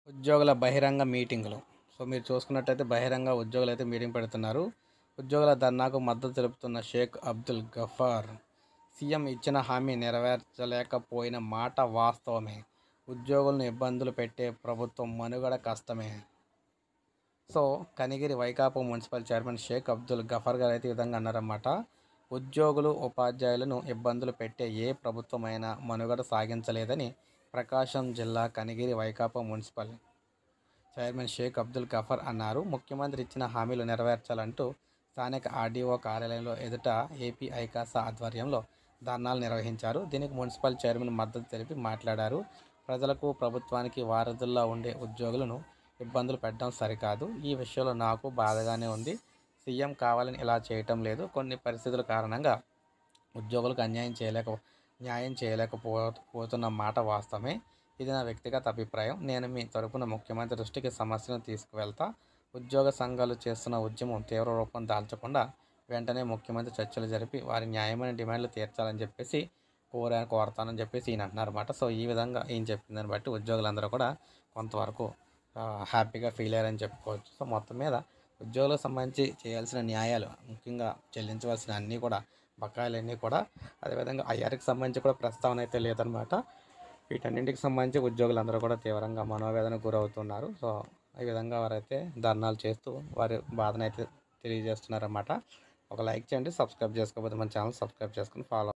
ఉద్యోగుల బహిరంగ మీటింగులు. సో, మీరు చూసుకున్నట్టయితే బహిరంగ ఉద్యోగులైతే మీటింగ్ పెడుతున్నారు. ఉద్యోగుల ధర్నాకు మద్దతు తెలుపుతున్న షేక్ అబ్దుల్ గఫార్. సీఎం ఇచ్చిన హామీ నెరవేర్చలేకపోయిన మాట వాస్తవమే. ఉద్యోగులను ఇబ్బందులు పెట్టే ప్రభుత్వం మనుగడ కష్టమే. So, Kanigiri Vaikapa municipal chairman Sheikh Abdul Gaffar గారు అయితే ఈ విధంగా అన్నారన్నమాట. ఉద్యోగులు, ఉపాధ్యాయులను ఇబ్బందులు పెట్టే ఏ ప్రభుత్వమైనా మనుగడ సాగించలేదని ప్రకాశం జిల్లా కనిగిరి వైకాపా మున్సిపల్ చైర్మన్ షేక్ అబ్దుల్ గఫార్ అన్నారు. ముఖ్యమంత్రి ఇచ్చిన హామీలు నెరవేర్చాలంటూ స్థానిక ఆర్డీఓ కార్యాలయంలో ఎదుట ఏపీ ఐకాస ఆధ్వర్యంలో ధర్నాలు నిర్వహించారు. దీనికి మున్సిపల్ చైర్మన్ మద్దతు తెలిపి మాట్లాడారు. ప్రజలకు, ప్రభుత్వానికి వారధుల్లా ఉండే ఉద్యోగులను ఇబ్బందులు పెట్టడం సరికాదు. ఈ విషయంలో నాకు బాధగానే ఉంది. సీఎం కావాలని ఇలా చేయటం లేదు. కొన్ని పరిస్థితుల కారణంగా ఉద్యోగులకు న్యాయం చేయలేకపోతున్న మాట వాస్తవమే. ఇది నా వ్యక్తిగత అభిప్రాయం. నేను మీ తరపున ముఖ్యమంత్రి దృష్టికి సమస్యను తీసుకువెళ్తా. ఉద్యోగ సంఘాలు చేస్తున్న ఉద్యమం తీవ్ర రూపం దాల్చకుండా వెంటనే ముఖ్యమంత్రి చర్చలు జరిపి వారి న్యాయమైన డిమాండ్లు తీర్చాలని చెప్పేసి కోరతానని చెప్పేసి ఈయన అంటున్నారన్నమాట. సో, ఈ విధంగా ఈయన చెప్పిన దాన్ని బట్టి ఉద్యోగులందరూ కూడా కొంతవరకు హ్యాపీగా ఫీల్ అయ్యారని చెప్పుకోవచ్చు. సో, మొత్తం మీద ఉద్యోగులకు సంబంధించి చేయాల్సిన న్యాయాలు, ముఖ్యంగా చెల్లించవలసిన అన్నీ కూడా, బకాయిలన్నీ కూడా, అదేవిధంగా ఐఆర్కి సంబంధించి కూడా ప్రస్తావన అయితే లేదనమాట. వీటన్నింటికి సంబంధించి ఉద్యోగులందరూ కూడా తీవ్రంగా మనోవేదనకు గురవుతున్నారు. సో, ఈ విధంగా వారైతే ధర్నాలు చేస్తూ వారి బాధనైతే తెలియజేస్తున్నారన్నమాట. ఒక లైక్ చేయండి. సబ్స్క్రైబ్ చేసుకోకపోతే మన ఛానల్ సబ్స్క్రైబ్ చేసుకొని ఫాలో